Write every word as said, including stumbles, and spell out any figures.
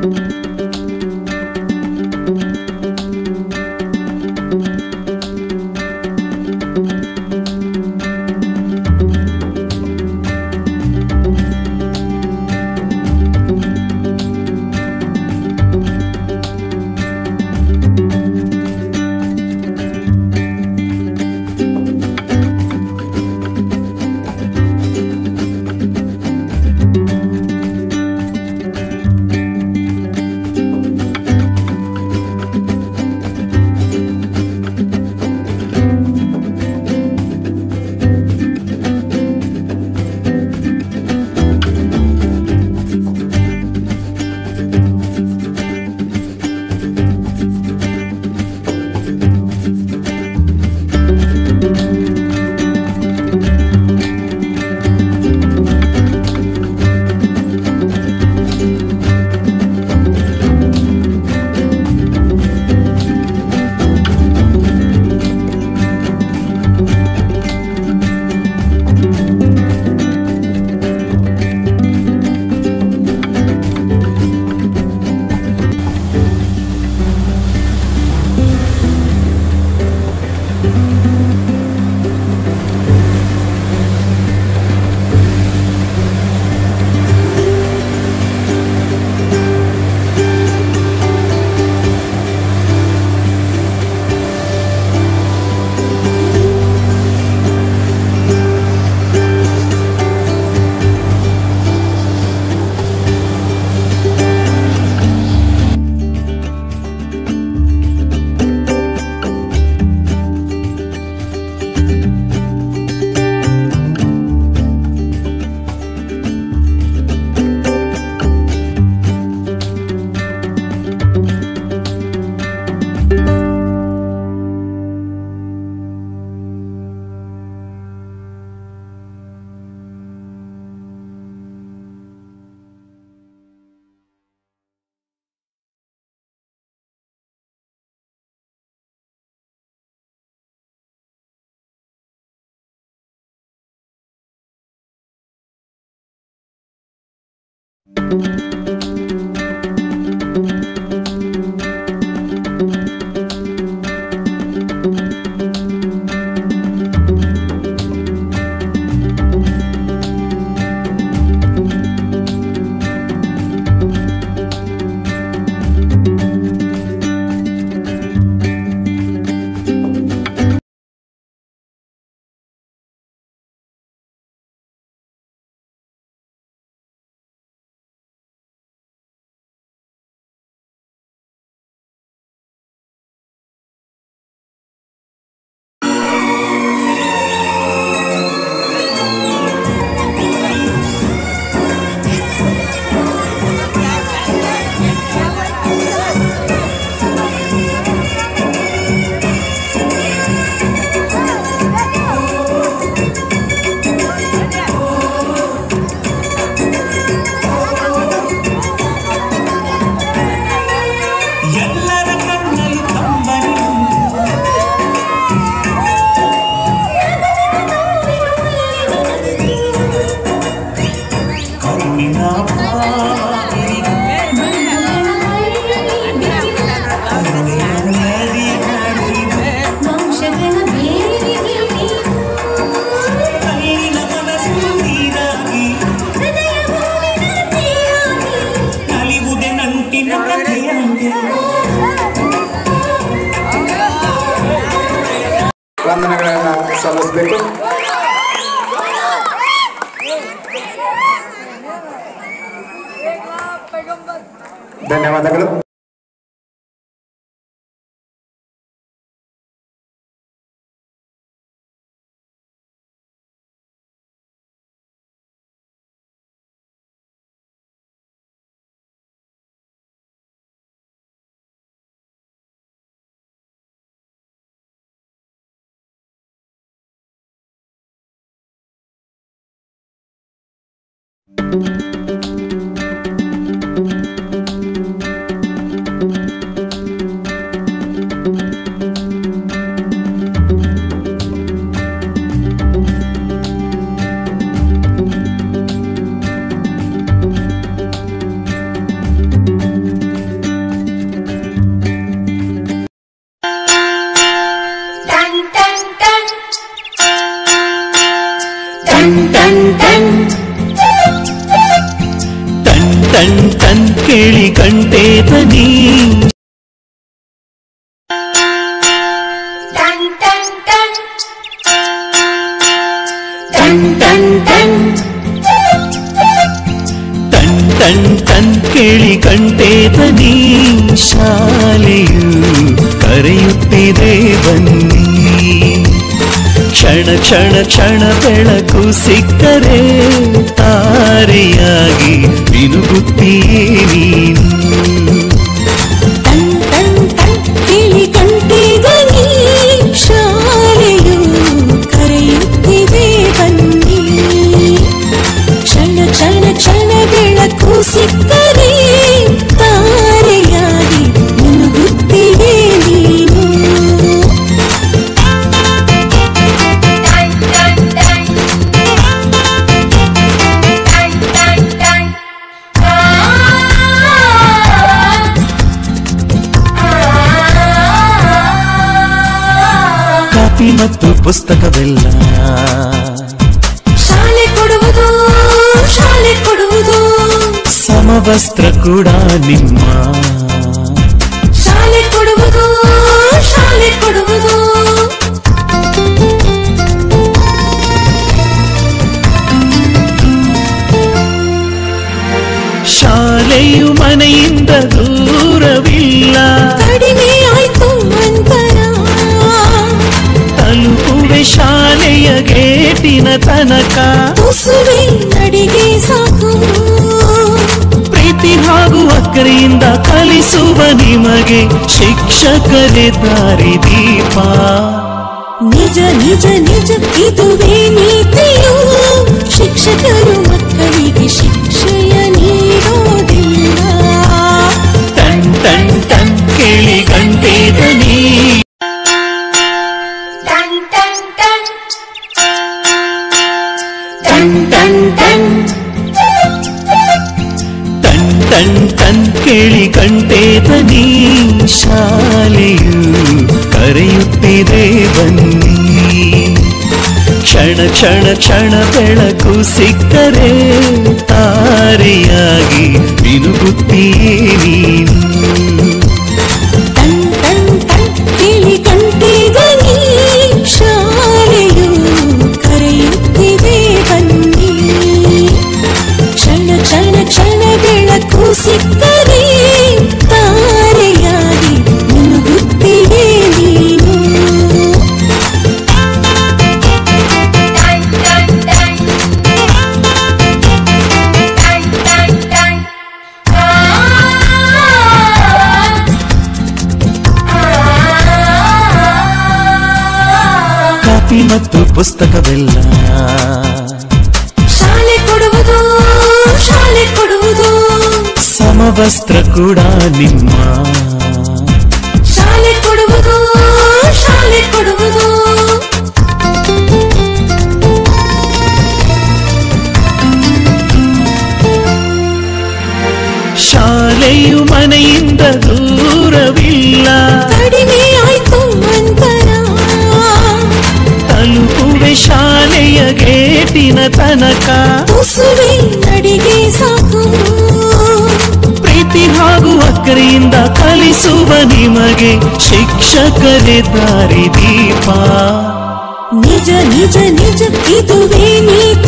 ವಂದನೆಗಳನ್ನು ಸಲ್ಲಿಸಬೇಕು. ಧನ್ಯವಾದಗಳು. ಕೇಳಿ ಗಂಟೆ ಧ್ವನಿ ಟನ್ ಟನ್ ಟನ್ ಟನ್ ಟನ್ ಟನ್ ಕೇಳಿ ಗಂಟೆ ಧ್ವನಿ ಶಾಲೆಯು ಕರೆಯುತ್ತಿದೆ ಬನ್ನಿ ಕ್ಷಣ ಕ್ಷಣ ಕ್ಷಣ ಬೆಳಕು ಸಿಕ್ಕರೆ ತಾರೆಯಾಗಿ ಮಿನುಗುತ್ತೀಯೇ ನೀನು ಟನ್ ಟನ್ ಟನ್ ಕೇಳಿ ಗಂಟೆ ಧ್ವನಿ ಶಾಲೆಯು ಕರೆಯುತ್ತಿದೆ ಬನ್ನಿ ಕ್ಷಣ ಕ್ಷಣ ಕ್ಷಣ ಬೆಳಕು ಸಿಕ್ಕರೆ ತಾರೆಯಾಗಿ ಮಿನುಗುತ್ತೀಯೇ ನೀನು ಕಾಪಿ ಮತ್ತು ಪುಸ್ತಕವೆಲ್ಲ ಶಾಲೆ ಕೊಡುವುದು ಶಾಲೆ ಕೊಡುವುದು ಸಮವಸ್ತ್ರ ಕೂಡ ನಿಮ್ಮ ಶಾಲೆ ಕೊಡುವುದು ಶಾಲೆ ಕೊಡುವುದು ಶಾಲೆಯು ಮನೆಯಿಂದ ದೂರವಿಲ್ಲ ಕಡಿಮೆ ಆಯ್ತು ಅಂತರ ತಲುಪುವೆ ಶಾಲೆಯ ಗೇಟಿನ ತನಕ ತುಸುವೆ ನಡಿಗೆ ಸಾಕು ಪ್ರೀತಿ ಹಾಗೂ ಅಕ್ಕರೆಯಿಂದ ಕಲಿಸುವ ನಿಮಗೆ ಶಿಕ್ಷಕರೇ ದಾರಿದೀಪ ನಿಜ ನಿಜ ನಿಜ ಇದುವೇ ನೀತಿಯು ಶಿಕ್ಷಕರು ಮಕ್ಕಳಿಗೆ ಶಿಕ್ಷೆಯ ನೀಡೋದಿಲ್ಲ ಟನ್ ಟನ್ ಟನ್ ಕೇಳಿ ಗಂಟೆ ಧ್ವನಿ ಟನ್ ಟನ್ ಟನ್ ಟನ್ ಟನ್ ಟನ್ ಟನ್ ಟನ್ ಟನ್ ಕೇಳಿ ಗಂಟೆ ಧ್ವನಿ ಶಾಲೆಯು ಕರೆಯುತ್ತಿದೆ ಬನ್ನಿ ಕ್ಷಣ ಕ್ಷಣ ಕ್ಷಣ ಬೆಳಕು ಸಿಕ್ಕರೆ ತಾರೆಯಾಗಿ ಮಿನುಗುತ್ತೀಯೇ ನೀನು ಟನ್ ಟನ್ ಟನ್ ಕೇಳಿ ಗಂಟೆ ಧ್ವನಿ ಶಾಲೆಯು ಕರೆಯುತ್ತಿದೆ ಬನ್ನಿ ಕ್ಷಣ ಕ್ಷಣ ಕ್ಷಣ ಬೆಳಕು ಸಿಕ್ಕರೆ ತಾರೆಯಾಗಿ ಮಿನುಗುತ್ತೀಯೇ ನೀನು ಕಾಪಿ ಮತ್ತು ಪುಸ್ತಕವೆಲ್ಲ ಶಾಲೆ ಕೊಡುವುದು ಶಾಲೆ ಕೊಡುವುದು ಸಮವಸ್ತ್ರ ಕೂಡ ನಿಮ್ಮ ಶಾಲೆ ಕೊಡುವುದು ಶಾಲೆ ಕೊಡುವುದು ಶಾಲೆಯು ಮನೆಯಿಂದ ದೂರವಿಲ್ಲ ಕಡಿಮೆ ಆಯ್ತು ಅಂತರ ತಲುಪುವೆ ಶಾಲೆಯ ಗೇಟಿನ ತನಕ ತುಸುವೆ ನಡಿಗೆ ಸಾಕು ಪ್ರೀತಿ ಹಾಗೂ ಅಕ್ಕರೆಯಿಂದ ಕಲಿಸುವ ನಿಮಗೆ ಶಿಕ್ಷಕರೇ ದಾರಿದೀಪ ನಿಜ ನಿಜ ನಿಜ ಇದುವೇ ನೀತಿ